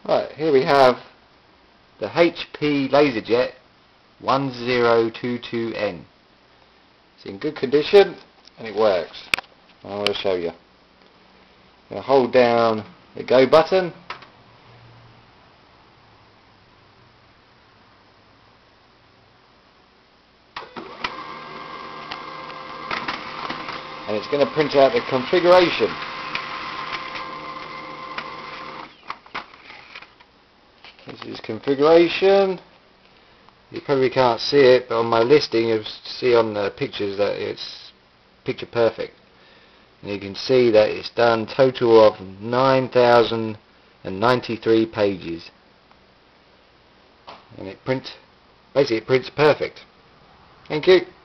Right, here we have the HP LaserJet 1022N. It's in good condition and it works. I will show you. Now hold down the go button, and it's going to print out the configuration. This is configuration. You probably can't see it, but on my listing you'll see on the pictures that it's picture perfect. And you can see that it's done total of 9,093 pages. And it prints perfect. Thank you.